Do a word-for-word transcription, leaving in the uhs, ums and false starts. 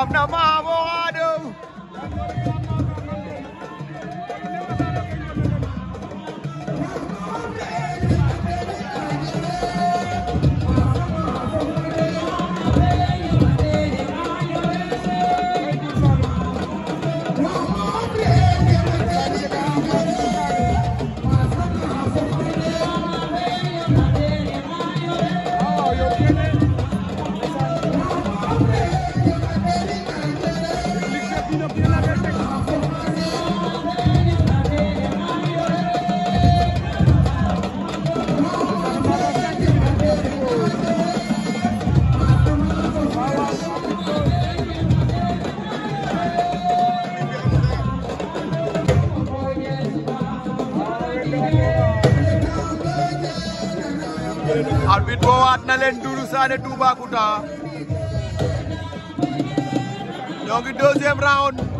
am na Mamo Adam arbitre bo waat na leen Doudou Sané Toubacouta ñoo ngi deuxième round